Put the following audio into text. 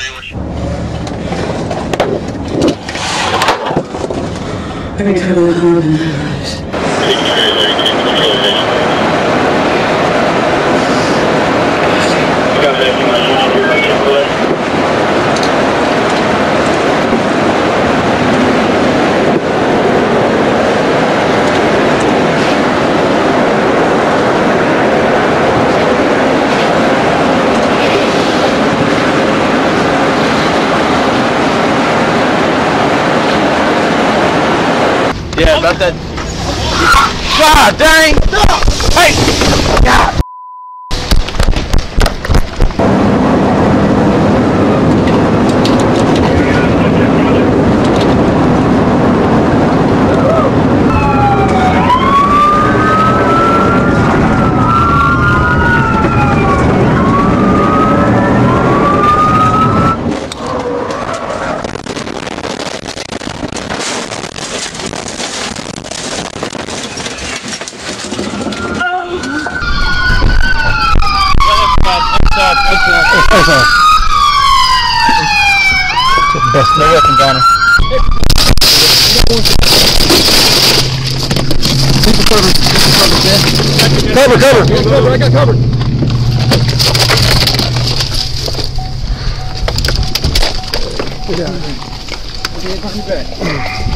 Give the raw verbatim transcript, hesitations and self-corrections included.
Very totally hard in that eyes. Yeah, about that. God dang! Hey! God! Best no weapon, Ghana. Cover, cover, cover, cover, I got covered. Get down. Okay, back.